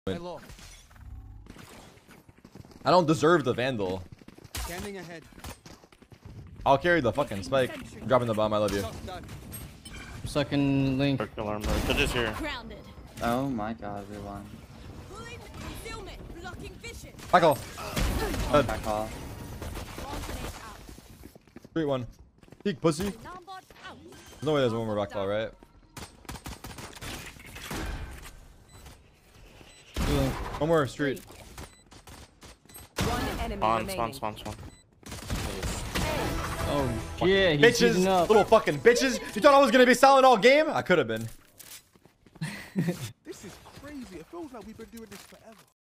Hello. I don't deserve the Vandal. Standing ahead. I'll carry the fucking spike. I'm dropping the bomb. I love you. Second link. Circle armor. They're just here. Oh my god, we won. Back all. Back off. 3-1. Peek, pussy. There's no way there's one more back all, right? One more street. One enemy remaining. Spawn. Oh yeah, he's Bitches, heating up. little fucking bitches. You thought I was gonna be silent all game? I could have been. This is crazy. It feels like we've been doing this forever.